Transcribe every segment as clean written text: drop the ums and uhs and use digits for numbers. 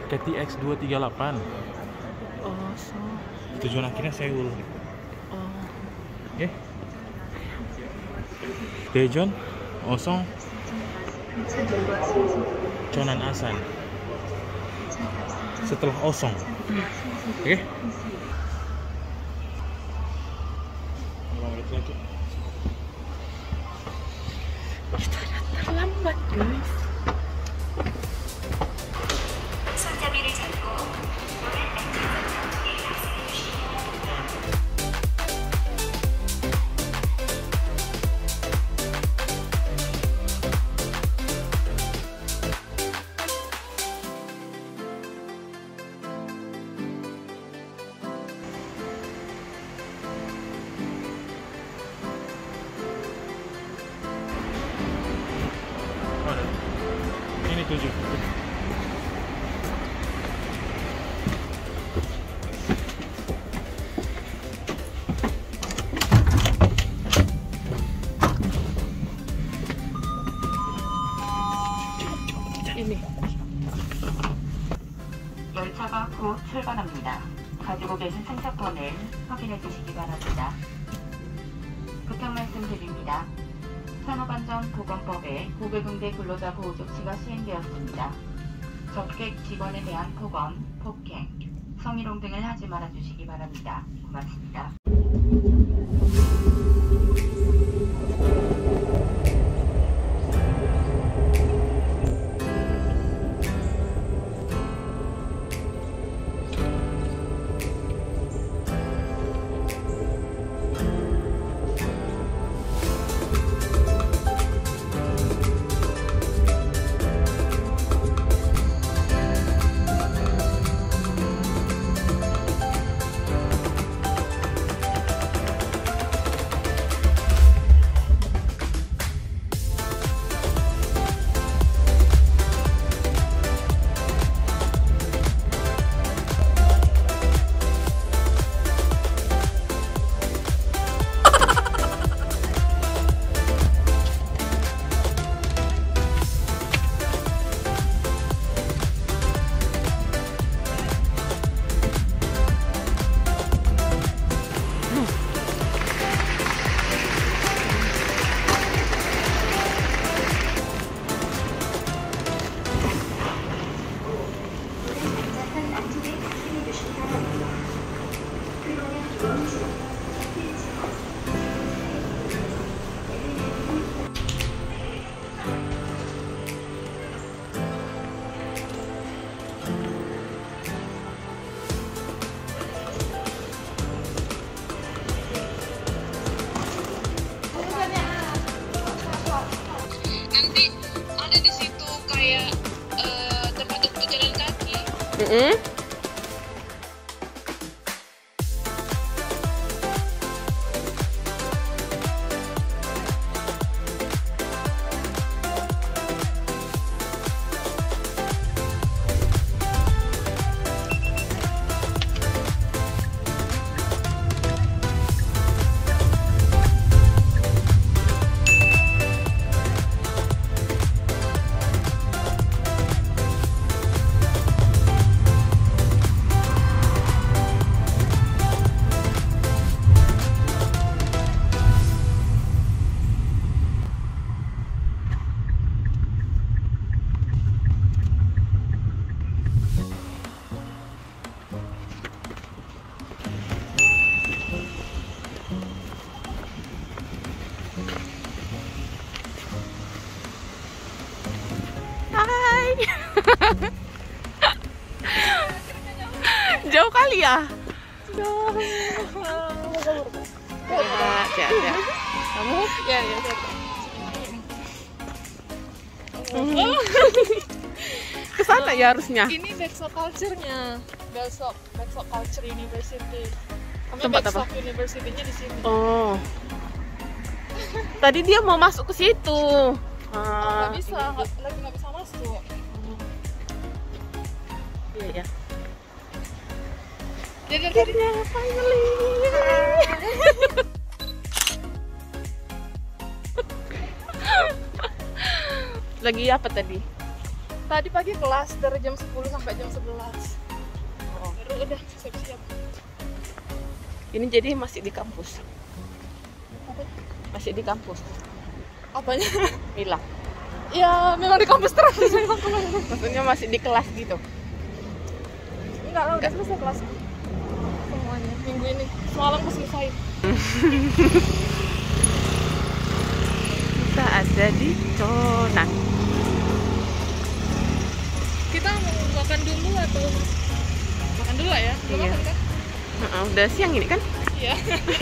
KTX 238. Oh, so. Tujuan akhirnya Seoul. Oh. Oke. Daejeon, Osong, Cheonan Asan. Setelah Osong. Oke. 5 menit lagi. Kita udah terlambat, guys. 손잡이를 잡고 오른 안전벨트에 박스해 주시기 Ini 7. Ini. 열차가 곧 출발합니다. 가지고 계신 승차권을 확인해 주시기 바랍니다. 부탁 말씀드립니다. 산업안전보건법에 고객응대 근로자 보호 조치가 시행되었습니다. 접객 직원에 대한 폭언, 폭행, 성희롱 등을 하지 말아 주시기 바랍니다. 고맙습니다. Nanti ada di situ kayak tempat untuk jalan kaki. Jauh kali ya? Jauh. Ya. Kamu? Ya. Kesana ya harusnya. Ini Backsock Culture-nya. Backsock Culture University. Kami Tempat apa? Backsock University-nya di sini. Oh. Tadi dia mau masuk ke situ. Nggak bisa, lagi nggak bisa masuk. Iya. Jadi Finally. Lagi apa tadi? Tadi pagi kelas dari jam 10 sampai jam 11. Baru udah siap-siap. Ini jadi masih di kampus. Apa? Masih di kampus. Apanya? Mila. Ya memang di kampus terus. Maksudnya masih di kelas gitu. Enggak lah, udah selesai kelas semuanya minggu ini. Semalam aku selesai. Kita ada di Conan. Kita mau makan dulu atau makan dulu lah ya? Belum Iya. makan kan? Udah siang ini kan? Iya.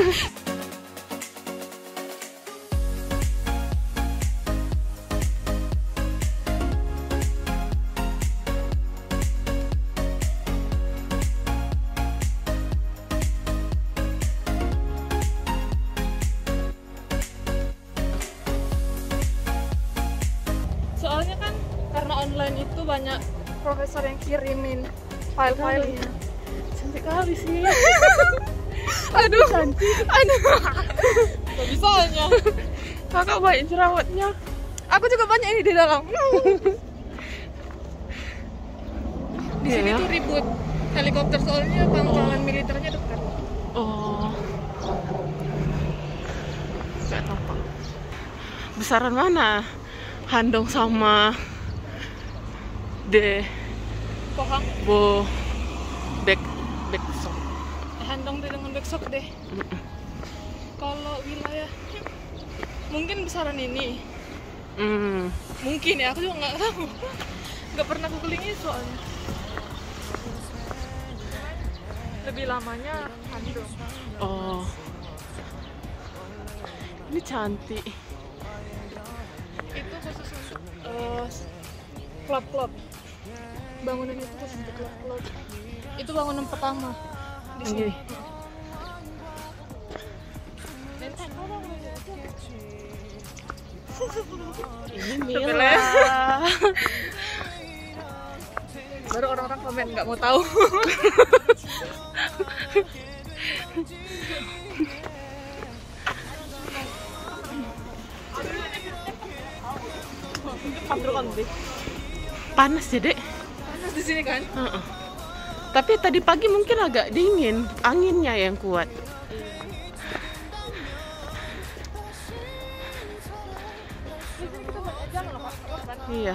Soalnya kan karena online itu banyak profesor yang kirimin file-filenya. Cantik kali sih. Aduh, aduh, gak bisanya. Kakak banyak jerawatnya. Aku juga banyak ini di dalam. Di sini Iya ya? tuh ribut helikopter soalnya pangkalan militernya dekat. Oh. Gak tampak. Besaran mana? Handong sama De Pohang, Bo Bek Song. handong deh dengan backshock deh. Kalau wilayah mungkin besaran ini. Mungkin ya, aku juga nggak tahu. Nggak pernah googling soalnya. Lebih lamanya handong. Oh. Ini cantik. Itu khusus untuk klub-klub. Bangunan itu khusus untuk klub-klub. Itu bangunan pertama di sini. Ini. Ini Mila. Baru orang-orang komen nggak mau tahu. Panas ya, Dek. Panas di sini kan? Tapi tadi pagi mungkin agak dingin, anginnya yang kuat. Iya.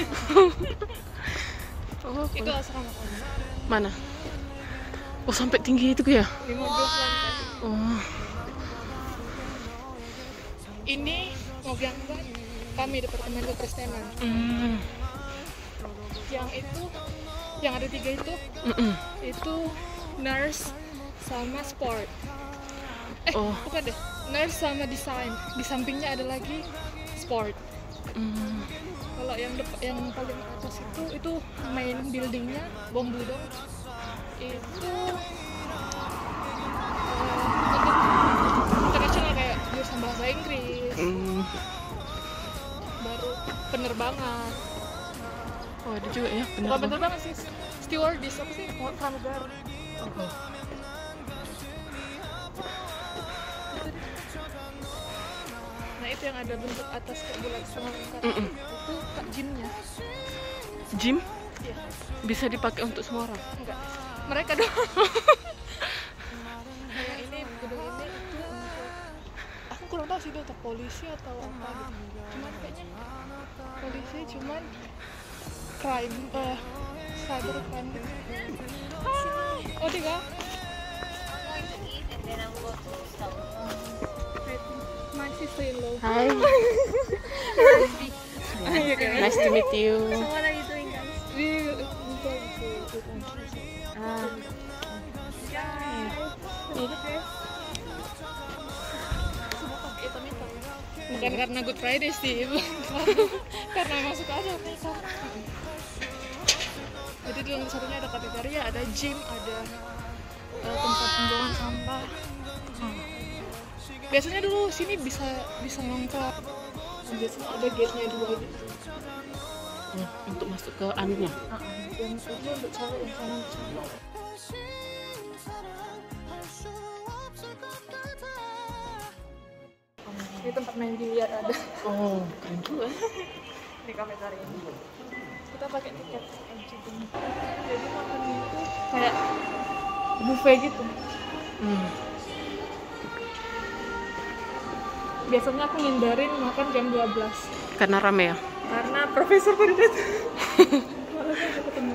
Oh, Itu asrama kamu. mana? Oh, sampai tinggi itu ya? 15 lantai. Oh. Ini Mogyangbat, kami Departemen Kepresidenan. Yang itu, yang ada 3 itu nurse sama sport. Oh. Bukan deh, nurse sama desain. Di sampingnya ada lagi sport. Kalau yang paling atas itu main buildingnya Bombudong itu untuk internasional kayak jurusan bahasa Inggris, baru penerbangan. Oh, ada juga ya, Bukan benar. penerbangan sih, stewardess apa sih, pramugara. Nah itu yang ada bentuk atas kayak bulat setengah lingkar, itu gymnya. Gym Iya. bisa dipakai untuk semua orang. Enggak, mereka doang. Yang ini gedung ini itu untuk, aku kurang tahu sih itu untuk polisi atau apa gitu. Cuman kayaknya polisi, cuman crime, cyber crime gitu. Oh tiga. My sister-in-law. Hai. Nice to meet you. So what are you doing, guys? We go to bukan karena Good Friday sih, karena emang suka aja makeup. Jadi di lantai satunya ada kafeteria, ada gym, ada tempat pembuangan sampah. Biasanya dulu sini bisa nongkrong. Biasanya ada gate-nya 2 gitu. Untuk masuk ke anunya. Yang satu untuk cewek, yang sana untuk cowok. Ini tempat main biliar ada. Oh, keren juga. Di kafeteria ini. Kita pakai tiket aja dong. Jadi makannya itu kayak buffet gitu. Biasanya aku ngindarin makan jam 12 Karena rame ya? karena profesor pada datang. Malah saya ketemu.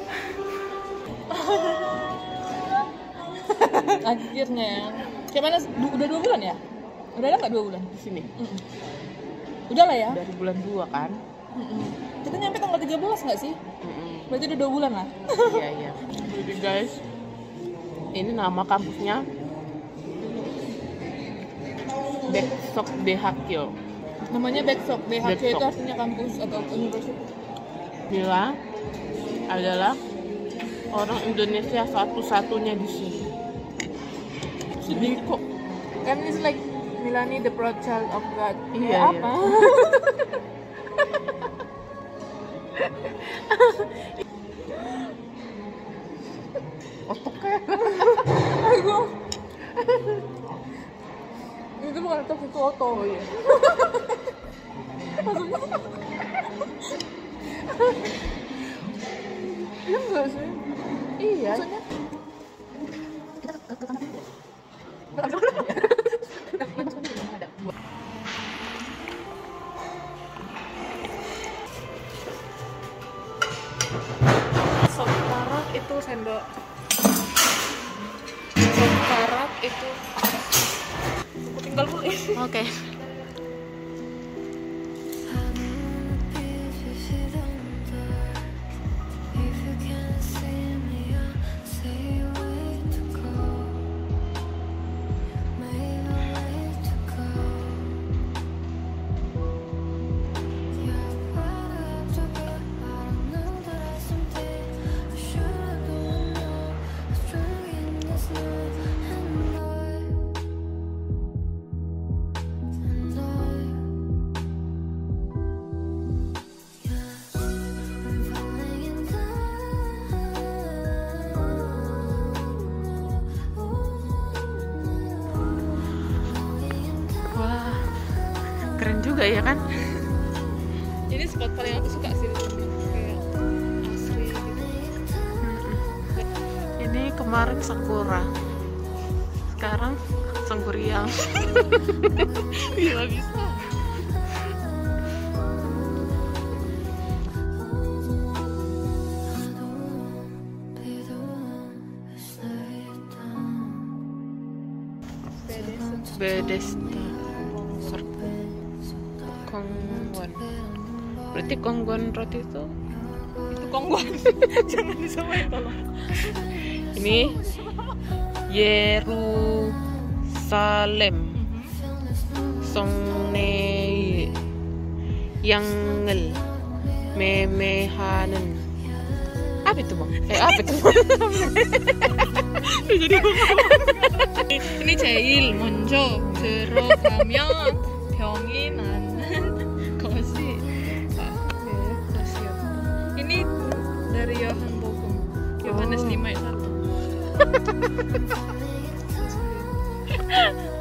Akhirnya gimana? Udah 2 bulan ya? Udah ada nggak 2 bulan Di sini. Udah lah ya. Dari bulan 2 kan? Kita nyampe tanggal 13 nggak sih? Berarti udah 2 bulan lah. Iya, iya. Jadi guys, ini nama kampusnya Baeksok Daehakyo. Namanya Baeksok. BHK itu Baeksok. artinya kampus atau universitas. Mila adalah orang Indonesia satu-satunya di sini. Sedih kok. Kan it's like Milani the proud child of God. Iya, Ya, iya. apa? Otaknya. Aduh. Itu bukan otot, itu oto. Oh iya. Iya enggak sih? Iya. Maksudnya sop karak itu sendok. Sop karak itu aku tinggal dulu. Oke. Wah, keren juga ya kan? Ini spot paling aku suka sih di sini. Kayak asri gitu. Ini kemarin sakura, sekarang sangguriang. Iya bisa. Bedesta Kongwon. Berarti Kongwon roti itu Itu kongguan. Jangan disamain tolong. ini Yerusalem Songne Yangel Memehanen. Apa itu bang? Apa itu? Jadi ini 제일 먼저 들어가면 병이 나는 것이 것이요. Ini dari Yohanes Bogum. Yohanes 5:1.